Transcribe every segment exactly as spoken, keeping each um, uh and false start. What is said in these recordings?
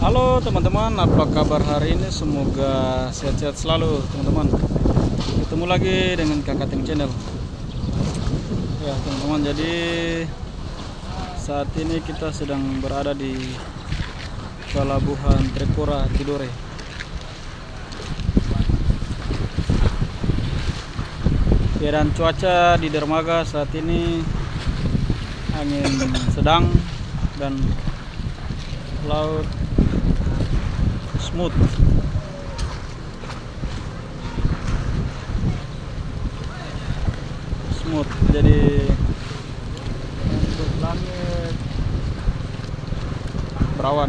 Halo teman-teman, apa kabar hari ini? Semoga sehat-sehat selalu teman-teman. Ketemu lagi dengan Kakak Ting Channel. Ya teman-teman, jadi saat ini kita sedang berada di Pelabuhan Trikora Tidore. Keadaan cuaca di dermaga saat ini angin sedang dan laut smooth. Smooth. Jadi untuk langit berawan.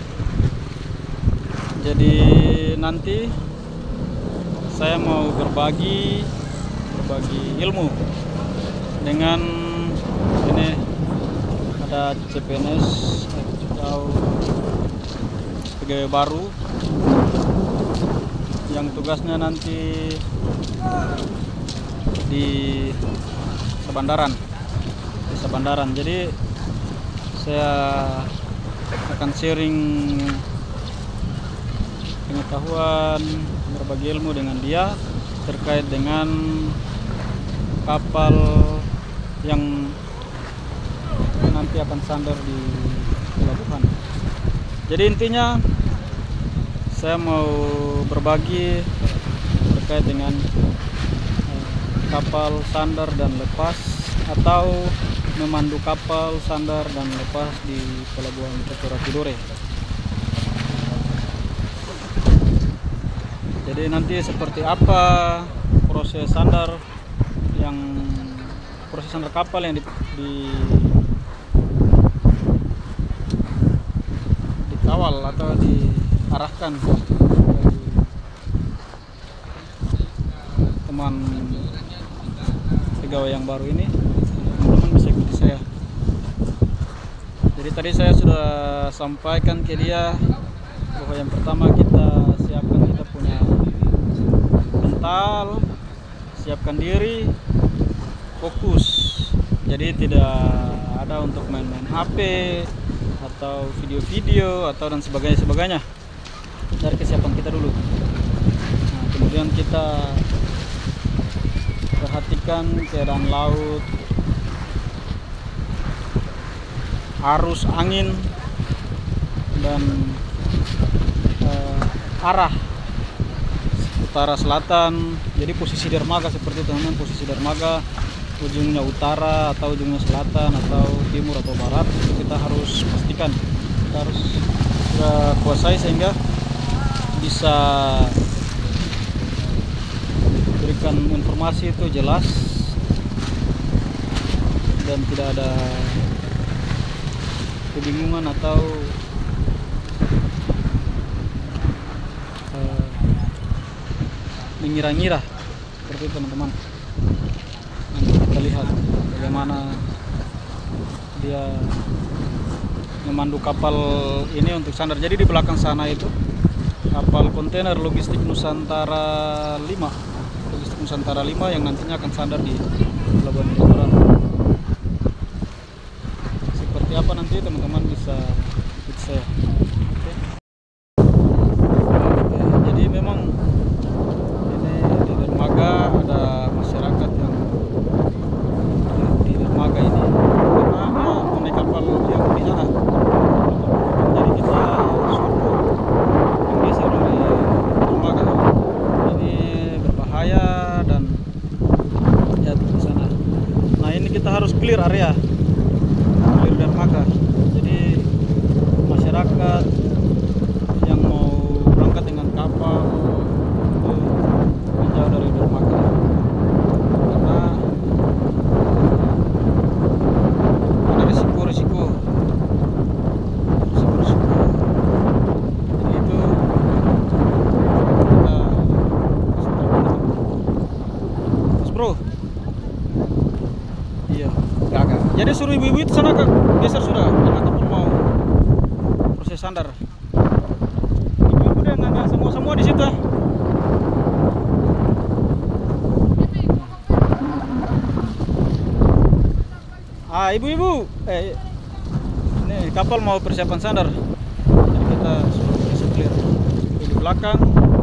Jadi nanti saya mau berbagi berbagi ilmu dengan ini, ada C P N S atau pegawai baru yang tugasnya nanti di Sabandaran di Sabandaran. Jadi saya akan sharing pengetahuan, berbagi ilmu dengan dia terkait dengan kapal yang nanti akan sandar di pelabuhan. Jadi intinya saya mau berbagi terkait dengan eh, kapal sandar dan lepas atau memandu kapal sandar dan lepas di Pelabuhan Trikora Tidore. Jadi nanti seperti apa proses sandar yang proses sandar kapal yang di, di dikawal atau diarahkan dari teman pegawai yang baru ini. Teman-teman bisa ikuti saya. Jadi tadi saya sudah sampaikan ke dia bahwa yang pertama kita siapkan kita punya mental, siapkan diri, fokus. Jadi tidak ada untuk main-main H P atau video-video atau dan sebagainya sebagainya. Dari kesiapan kita dulu. Nah, kemudian kita perhatikan keadaan laut, arus angin, dan eh, arah utara selatan. Jadi posisi dermaga seperti itu teman-teman, posisi dermaga ujungnya utara atau ujungnya selatan atau timur atau barat, itu kita harus pastikan, kita harus uh, kuasai sehingga bisa berikan informasi itu jelas dan tidak ada kebingungan atau uh, mengira-ngira seperti itu teman-teman. Nanti kita lihat bagaimana dia memandu kapal ini untuk sandar. Jadi di belakang sana itu kapal kontainer logistik Nusantara lima, logistik Nusantara lima yang nantinya akan sandar di Pelabuhan Trikora. Seperti apa nanti teman-teman bisa ikut saya. Oke. Oke, jadi memang ini di dermaga ada masyarakat yang di dermaga ini karena punya kapal yang pihak. Jadi kita suruh menggeser dari dermaga. Ini berbahaya dan jatuh di sana. Nah ini kita harus clear area, clear dermaga. Jadi masyarakat yang mau berangkat dengan kapal itu menjauh dari dermaga karena ada risiko-risiko risiko-risiko. Jadi itu kita kasih tahu. Mas bro, iya gagak. Jadi suruh ibu-ibu itu sana Kak, geser sudah karena kapal mau proses sandar. Ibu-ibu udah nggak semua-semua di situ. Ah ibu-ibu, eh ini kapal mau persiapan sandar. Jadi kita kita sudah bisa clear. Di belakang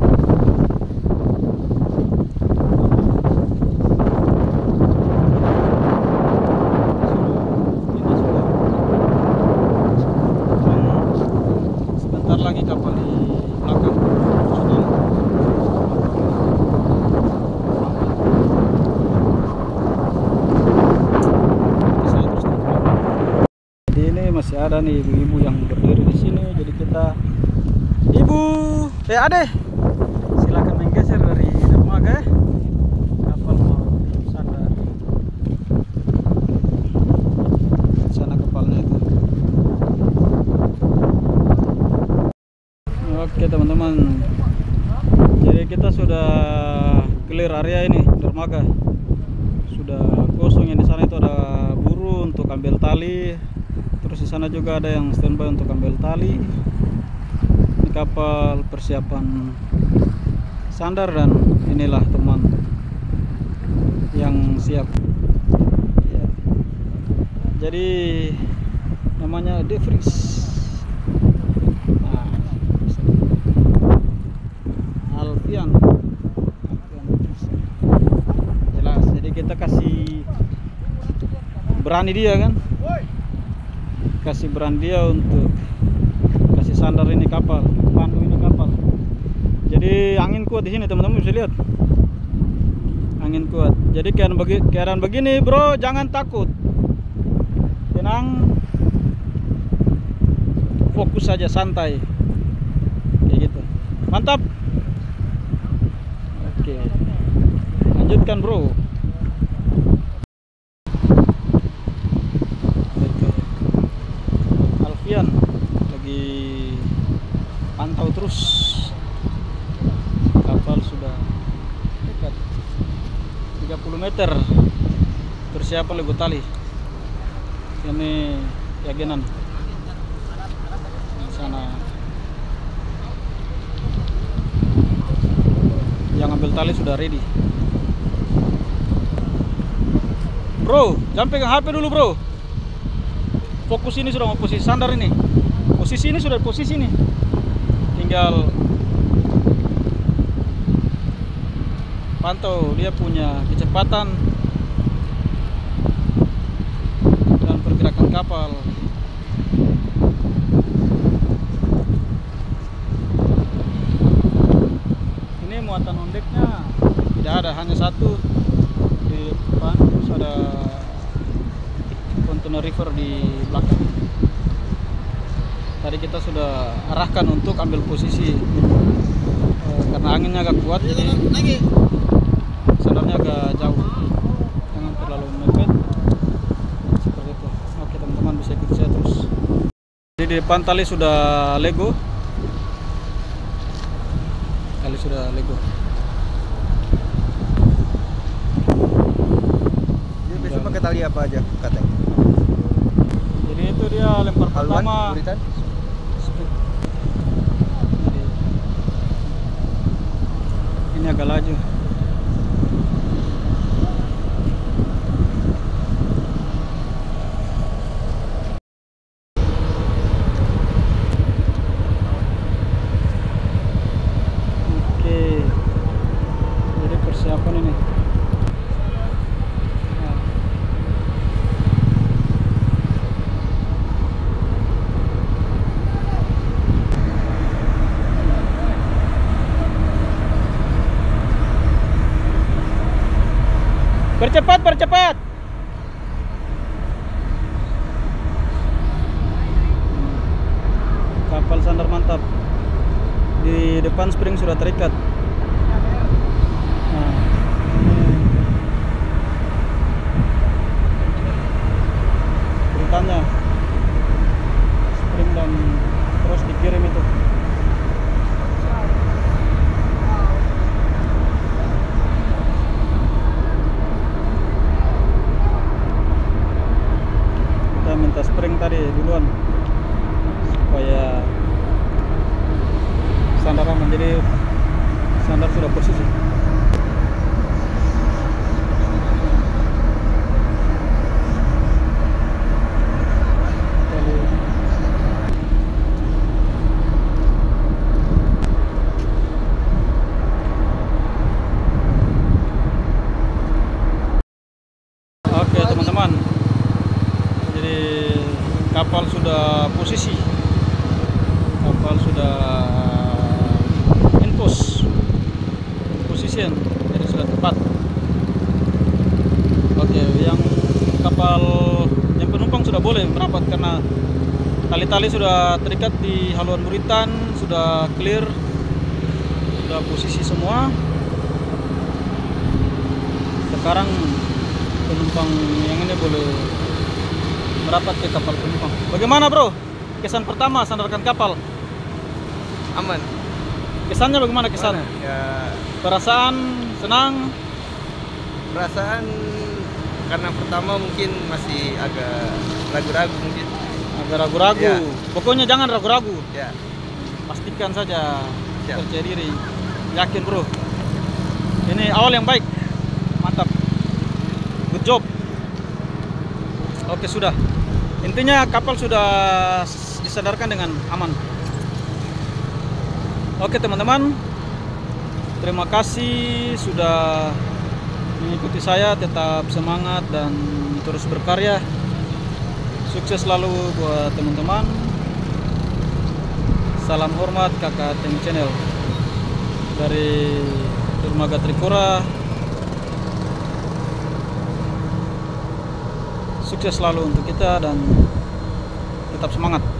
sebentar lagi kapal di belakang sudah. Jadi ini masih ada nih ibu-ibu yang berdiri di sini. Jadi kita, ibu, eh ade, silakan menggeser dari dermaga. Kapal mau sandar. Sana kapalnya itu. Oke teman-teman, jadi kita sudah clear area ini dermaga, sudah kosong. Yang di sana itu ada buru untuk ambil tali, terus di sana juga ada yang standby untuk ambil tali. Ini kapal persiapan sandar dan inilah teman yang siap. Ya. Jadi namanya De Vries. Alfian, jelas. Jadi kita kasih berani dia kan, kasih berani dia untuk kasih sandar ini kapal, pandu ini kapal. Jadi angin kuat di sini teman-teman, bisa lihat angin kuat. Jadi keadaan, bagi, keadaan begini bro, jangan takut, tenang, fokus saja, santai, kayak gitu. Mantap. Oke, lanjutkan bro. Oke. Alfian lagi pantau terus, kapal sudah dekat tiga puluh meter, persiapan lego tali. Ini yaginan di sana. Yang ambil tali sudah ready. Bro, jangan pegang H P dulu bro. Fokus ini sudah mau posisi sandar ini. Posisi ini sudah posisi ini. Tinggal pantau dia punya kecepatan dan pergerakan kapal. Muatan on decknya tidak ada, hanya satu di depan, terus ada container river di belakang. Tadi kita sudah arahkan untuk ambil posisi e, karena anginnya agak kuat, jadi sandarnya agak jauh, jangan terlalu mepet seperti itu. Oke teman-teman, bisa ikut saya terus. Jadi di depan tali sudah lego, tali sudah lego. Jadi besok pakai tali apa aja katanya? Jadi itu dia lempar pertama. Jadi, ini agak laju. Persiapan ini. Nah. Percepat, percepat. Kapal sandar mantap. Di depan spring sudah terikat. Beritanya spring dan terus dikirim itu. Kita minta spring tadi duluan supaya sandar aman. Jadi posisi. Kapal sudah in post position, jadi sudah tepat. Oke, yang kapal yang penumpang sudah boleh merapat karena tali-tali sudah terikat di haluan buritan, sudah clear, sudah posisi semua. Sekarang penumpang yang ini boleh merapat ke kapal penumpang. Bagaimana bro? Kesan pertama sandarkan kapal? Aman. Kesannya bagaimana kesan? Mana? Ya, Perasaan senang? perasaan karena pertama mungkin masih agak ragu-ragu mungkin. Agak ragu-ragu. Ya. Pokoknya jangan ragu-ragu. Ya. Pastikan saja, Siap. percaya diri, yakin bro. Ini awal yang baik, mantap, good job. Oke sudah, intinya kapal sudah disadarkan dengan aman. Oke teman-teman, terima kasih sudah mengikuti saya. Tetap semangat dan terus berkarya. Sukses selalu buat teman-teman. Salam hormat Kakak Teng Channel dari Dermaga Trikora. Sukses selalu untuk kita dan tetap semangat.